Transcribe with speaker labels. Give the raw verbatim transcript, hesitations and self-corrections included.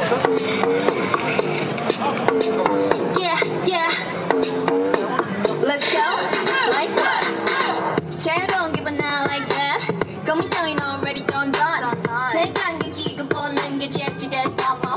Speaker 1: Yeah, yeah. Let's go. Like that. 새로운 기분 나 like that. 검은 떠인 already done done. 세상에 기가 보는 게 재치됐어.